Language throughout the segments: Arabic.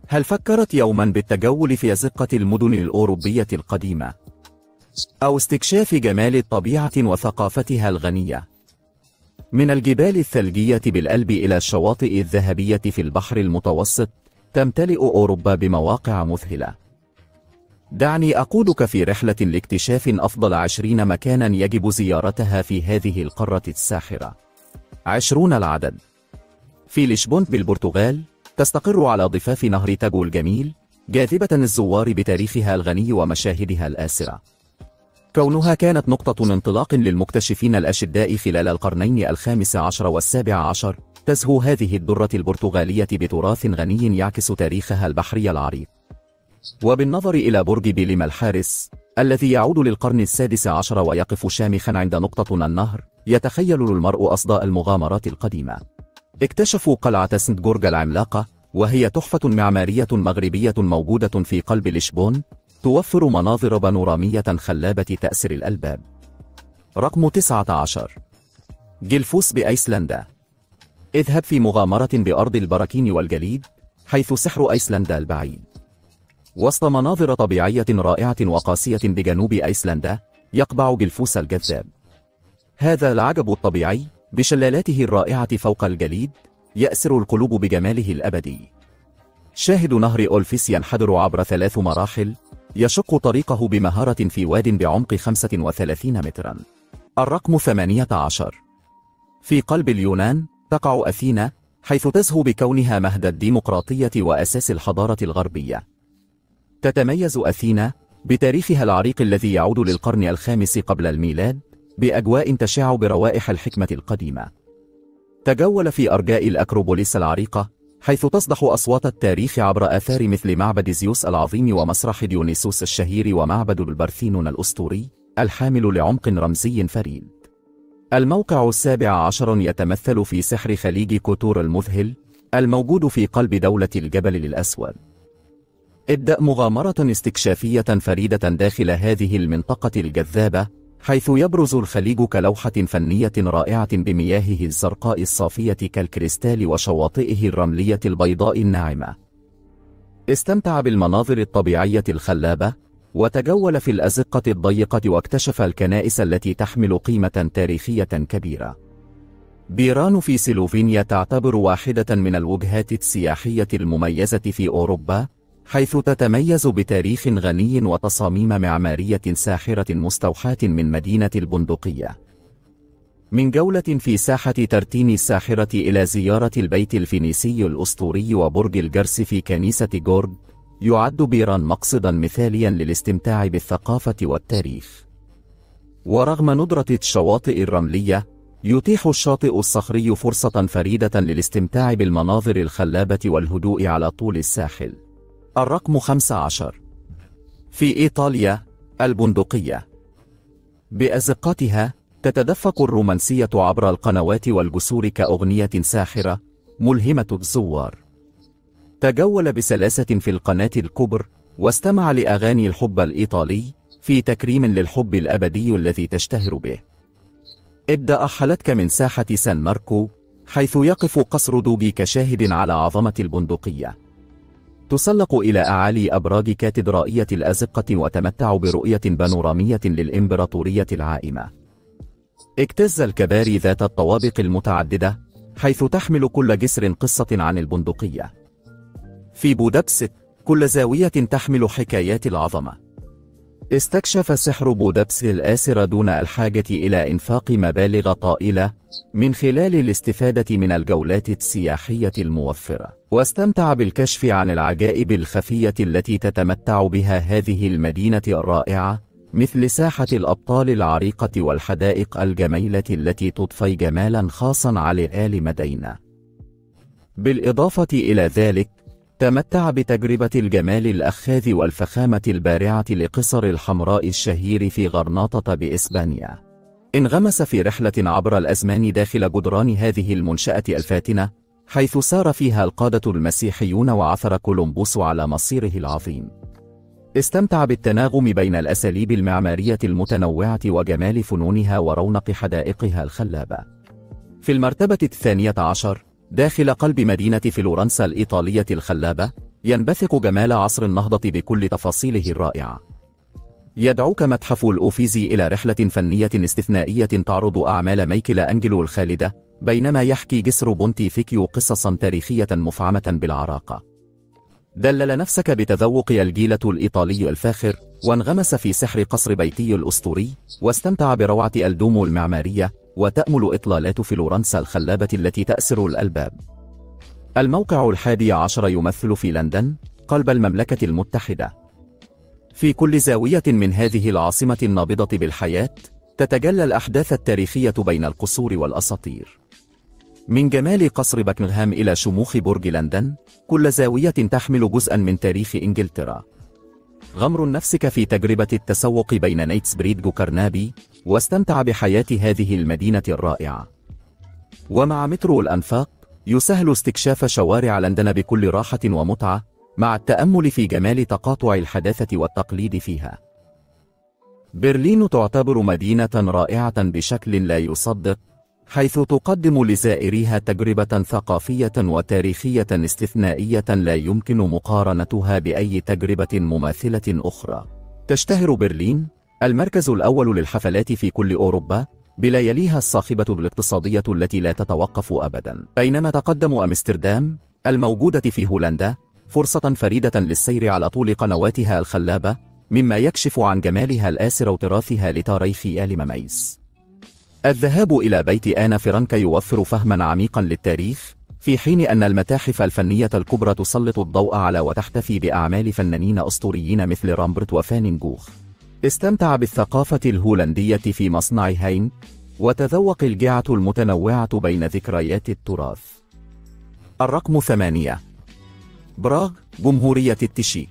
هل فكرت يوما بالتجول في أزقة المدن الأوروبية القديمة؟ أو استكشاف جمال الطبيعة وثقافتها الغنية؟ من الجبال الثلجية بالألب إلى الشواطئ الذهبية في البحر المتوسط، تمتلئ أوروبا بمواقع مذهلة. دعني أقودك في رحلة لاكتشاف أفضل 20 مكانا يجب زيارتها في هذه القارة الساحرة. 20 العدد. في لشبون بالبرتغال، تستقر على ضفاف نهر تاجو الجميل، جاذبة الزوار بتاريخها الغني ومشاهدها الآسرة. كونها كانت نقطة انطلاق للمكتشفين الأشداء خلال القرنين ال15 وال17، تزهو هذه الدرة البرتغالية بتراث غني يعكس تاريخها البحري العريق. وبالنظر إلى برج بيليما الحارس الذي يعود للقرن ال16 ويقف شامخا عند نقطة النهر، يتخيل المرء أصداء المغامرات القديمة. اكتشفوا قلعة سنت جورج العملاقة، وهي تحفة معمارية مغربية موجودة في قلب لشبون، توفر مناظر بانورامية خلابة تأسر الألباب. رقم 19. جلفوس بأيسلندا. اذهب في مغامرة بأرض البراكين والجليد، حيث سحر أيسلندا البعيد. وسط مناظر طبيعية رائعة وقاسية بجنوب أيسلندا، يقبع جلفوس الجذاب. هذا العجب الطبيعي بشلالاته الرائعة فوق الجليد يأسر القلوب بجماله الأبدي. شاهد نهر أولفيس ينحدر عبر 3 مراحل، يشق طريقه بمهارة في واد بعمق 35 مترا. الرقم 18. في قلب اليونان تقع أثينا، حيث تزهو بكونها مهد الديمقراطية وأساس الحضارة الغربية. تتميز أثينا بتاريخها العريق الذي يعود للقرن ال5 قبل الميلاد، بأجواء تشع بروائح الحكمة القديمة. تجول في أرجاء الأكروبوليس العريقة، حيث تصدح أصوات التاريخ عبر آثار مثل معبد زيوس العظيم ومسرح ديونيسوس الشهير ومعبد البرثينون الأسطوري الحامل لعمق رمزي فريد. الموقع 17 يتمثل في سحر خليج كوتور المذهل الموجود في قلب دولة الجبل الأسود. ابدأ مغامرة استكشافية فريدة داخل هذه المنطقة الجذابة، حيث يبرز الخليج كلوحة فنية رائعة بمياهه الزرقاء الصافية كالكريستال وشواطئه الرملية البيضاء الناعمة. استمتع بالمناظر الطبيعية الخلابة، وتجول في الأزقة الضيقة واكتشف الكنائس التي تحمل قيمة تاريخية كبيرة. بيران في سلوفينيا تعتبر واحدة من الوجهات السياحية المميزة في أوروبا، حيث تتميز بتاريخ غني وتصاميم معمارية ساحرة مستوحاة من مدينة البندقية. من جولة في ساحة ترتيني الساحرة إلى زيارة البيت الفينيسي الأسطوري وبرج الجرس في كنيسة جورج، يعد بيران مقصدا مثاليا للاستمتاع بالثقافة والتاريخ. ورغم ندرة الشواطئ الرملية، يتيح الشاطئ الصخري فرصة فريدة للاستمتاع بالمناظر الخلابة والهدوء على طول الساحل. الرقم 15. في إيطاليا البندقية. بأزقتها تتدفق الرومانسية عبر القنوات والجسور كأغنية ساحرة ملهمة الزوار. تجول بسلاسة في القناة الكبر، واستمع لأغاني الحب الإيطالي في تكريم للحب الأبدي الذي تشتهر به. ابدأ رحلتك من ساحة سان ماركو، حيث يقف قصر دوجي كشاهد على عظمة البندقية. تسلق إلى أعالي أبراج كاتدرائية الأزقة وتمتع برؤية بانورامية للإمبراطورية العائمة. اجتز الكباري ذات الطوابق المتعددة، حيث تحمل كل جسر قصة عن البندقية. في بودابست كل زاوية تحمل حكايات العظمة. استكشف سحر بودابست الآسر دون الحاجة إلى إنفاق مبالغ طائلة، من خلال الاستفادة من الجولات السياحية الموفرة، واستمتع بالكشف عن العجائب الخفية التي تتمتع بها هذه المدينة الرائعة، مثل ساحة الأبطال العريقة والحدائق الجميلة التي تضفي جمالا خاصا على آل مدينة. بالإضافة إلى ذلك، تمتع بتجربة الجمال الأخاذ والفخامة البارعة لقصر الحمراء الشهير في غرناطة بإسبانيا. انغمس في رحلة عبر الأزمان داخل جدران هذه المنشأة الفاتنة، حيث سار فيها القادة المسيحيون وعثر كولومبوس على مصيره العظيم. استمتع بالتناغم بين الأساليب المعمارية المتنوعة وجمال فنونها ورونق حدائقها الخلابة. في المرتبة 12، داخل قلب مدينة فلورنسا الإيطالية الخلابة، ينبثق جمال عصر النهضة بكل تفاصيله الرائعة. يدعوك متحف الأوفيزي إلى رحلة فنية استثنائية تعرض أعمال مايكل أنجلو الخالدة، بينما يحكي جسر بونتيفيكيو قصصا تاريخية مفعمة بالعراقة. دلل نفسك بتذوق الجيلة الإيطالي الفاخر، وانغمس في سحر قصر بيتي الأسطوري، واستمتع بروعة الدومو المعمارية، وتأمل إطلالات فلورنسا الخلابة التي تأسر الألباب. الموقع 11 يمثل في لندن، قلب المملكة المتحدة. في كل زاوية من هذه العاصمة النابضة بالحياة، تتجلى الأحداث التاريخية بين القصور والأساطير. من جمال قصر باكنغهام إلى شموخ برج لندن، كل زاوية تحمل جزءا من تاريخ إنجلترا. غمر نفسك في تجربة التسوق بين نيتسبريدج وكارنابي، واستمتع بحياة هذه المدينة الرائعة. ومع مترو الأنفاق، يسهل استكشاف شوارع لندن بكل راحة ومتعة، مع التأمل في جمال تقاطع الحداثة والتقليد فيها. برلين تعتبر مدينة رائعة بشكل لا يصدق، حيث تقدم لزائريها تجربة ثقافية وتاريخية استثنائية لا يمكن مقارنتها بأي تجربة مماثلة أخرى. تشتهر برلين، المركز الأول للحفلات في كل أوروبا، بلا يليها الصاخبة الاقتصادية التي لا تتوقف أبدا. بينما تقدم أمستردام، الموجودة في هولندا، فرصة فريدة للسير على طول قنواتها الخلابة، مما يكشف عن جمالها الآسر وتراثها لتاريخ آل مميز. الذهاب إلى بيت آنا فرانك يوفر فهما عميقا للتاريخ، في حين أن المتاحف الفنية الكبرى تسلط الضوء على وتحتفي بأعمال فنانين أسطوريين مثل رامبرت وفان جوخ. استمتع بالثقافة الهولندية في مصنع هين، وتذوق الجعة المتنوعة بين ذكريات التراث. الرقم 8. براغ، جمهورية التشيك.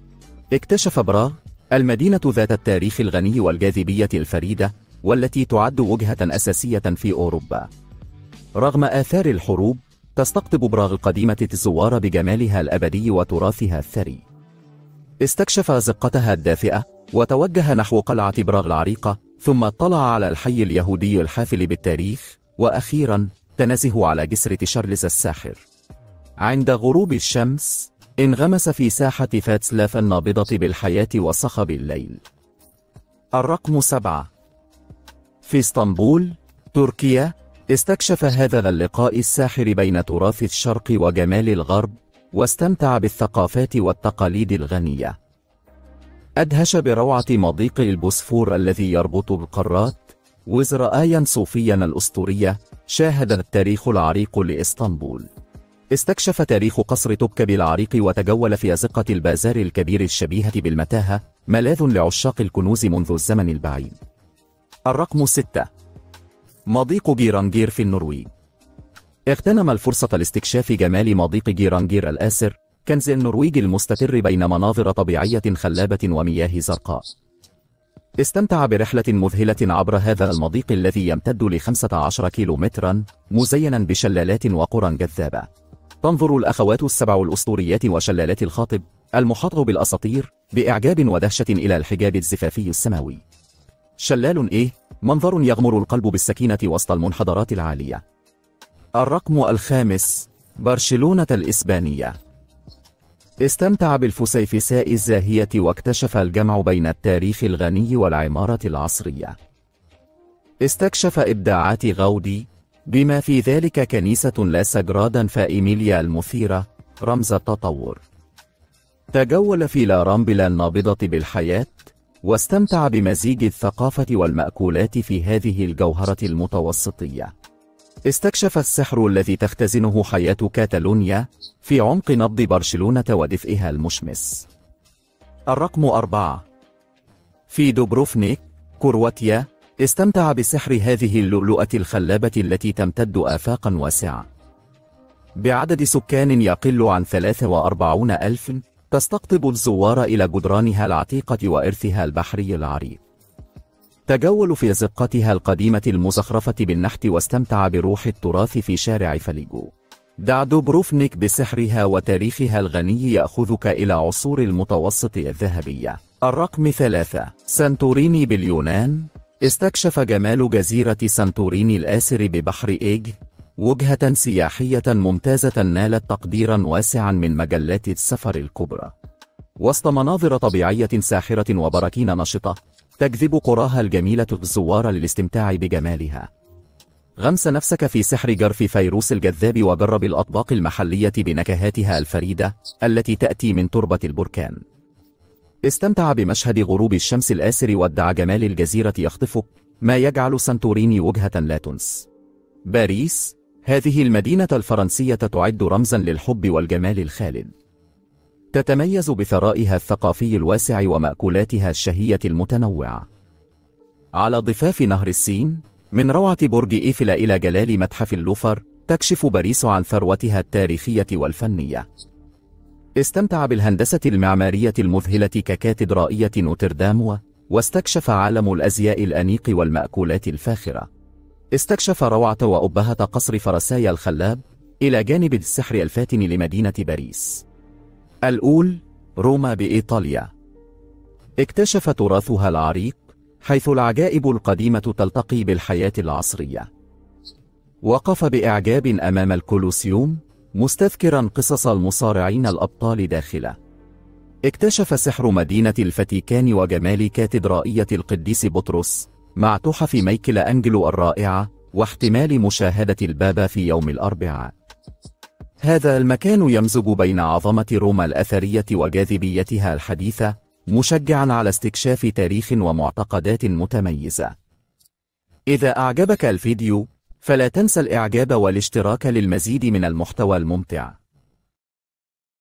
اكتشف براغ، المدينة ذات التاريخ الغني والجاذبية الفريدة، والتي تعد وجهة أساسية في أوروبا. رغم آثار الحروب، تستقطب براغ القديمة الزوار بجمالها الأبدي وتراثها الثري. استكشف زقتها الدافئة، وتوجه نحو قلعة براغ العريقة، ثم اطلع على الحي اليهودي الحافل بالتاريخ، وأخيرا تنزه على جسر تشارلز الساحر. عند غروب الشمس، انغمس في ساحة فاتسلاف النابضة بالحياة وصخب الليل. الرقم 7. في اسطنبول، تركيا، استكشف هذا اللقاء الساحر بين تراث الشرق وجمال الغرب، واستمتع بالثقافات والتقاليد الغنية. أدهش بروعة مضيق البوسفور الذي يربط القارات، وزر آيا صوفيا الأسطورية. شاهد التاريخ العريق لإسطنبول. استكشف تاريخ قصر توبكابي العريق، وتجول في أزقة البازار الكبير الشبيهة بالمتاهة، ملاذ لعشاق الكنوز منذ الزمن البعيد. الرقم 6. مضيق جيرانجير في النرويج. اغتنم الفرصة لاستكشاف جمال مضيق جيرانجير الآسر، كنز النرويج المستتر بين مناظر طبيعية خلابة ومياه زرقاء. استمتع برحلة مذهلة عبر هذا المضيق الذي يمتد ل15 كيلومترا، مزينا بشلالات وقرى جذابة. تنظر الأخوات السبع الأسطوريات وشلالات الخاطب، المحاط بالأساطير، بإعجاب ودهشة إلى الحجاب الزفافي السماوي. شلال إيه، منظر يغمر القلب بالسكينة وسط المنحدرات العالية. الرقم 5. برشلونة الإسبانية. استمتع بالفسيفساء الزاهية، واكتشف الجمع بين التاريخ الغني والعمارة العصرية. استكشف إبداعات غاودي، بما في ذلك كنيسة لا سجرادا فإيميليا المثيرة، رمز التطور. تجول في لا رامبلا النابضة بالحياة، واستمتع بمزيج الثقافة والمأكولات في هذه الجوهرة المتوسطية. استكشف السحر الذي تختزنه حياة كاتالونيا، في عمق نبض برشلونة ودفئها المشمس. الرقم 4. في دوبروفنيك، كرواتيا، استمتع بسحر هذه اللؤلؤة الخلابة التي تمتد آفاقا واسعة. بعدد سكان يقل عن 43,000، تستقطب الزوار إلى جدرانها العتيقة وإرثها البحري العريق. تجول في زقتها القديمة المزخرفة بالنحت، واستمتع بروح التراث في شارع فاليجو. دع دوبروفنيك بسحرها وتاريخها الغني يأخذك إلى عصور المتوسط الذهبية. الرقم 3. سانتوريني باليونان. استكشف جمال جزيرة سانتوريني الآسر ببحر إيج، وجهة سياحية ممتازة نالت تقديرا واسعا من مجلات السفر الكبرى، وسط مناظر طبيعية ساحرة وبراكين نشطة تجذب قراها الجميلة الزوار للاستمتاع بجمالها. غمس نفسك في سحر جرف فيروس الجذاب، وجرب الأطباق المحلية بنكهاتها الفريدة التي تأتي من تربة البركان. استمتع بمشهد غروب الشمس الآسر، وادعى جمال الجزيرة يخطفك، ما يجعل سانتوريني وجهة لا تنس. باريس، هذه المدينة الفرنسية تعد رمزا للحب والجمال الخالد. تتميز بثرائها الثقافي الواسع ومأكولاتها الشهية المتنوعة. على ضفاف نهر السين، من روعة برج إيفل إلى جلال متحف اللوفر، تكشف باريس عن ثروتها التاريخية والفنية. استمتع بالهندسة المعمارية المذهلة ككاتدرائية نوتردام، واستكشف عالم الأزياء الأنيق والمأكولات الفاخرة. استكشف روعة وأبهة قصر فرساي الخلاب، إلى جانب السحر الفاتن لمدينة باريس الأول، روما بإيطاليا. اكتشف تراثها العريق، حيث العجائب القديمة تلتقي بالحياة العصرية. وقف بإعجاب أمام الكولوسيوم، مستذكرا قصص المصارعين الأبطال داخله. اكتشف سحر مدينة الفاتيكان وجمال كاتدرائية القديس بطرس، مع تحف مايكل أنجلو الرائعة، واحتمال مشاهدة البابا في يوم الأربعاء. هذا المكان يمزج بين عظمة روما الأثرية وجاذبيتها الحديثة، مشجعا على استكشاف تاريخ ومعتقدات متميزة. إذا أعجبك الفيديو، فلا تنسى الإعجاب والاشتراك للمزيد من المحتوى الممتع.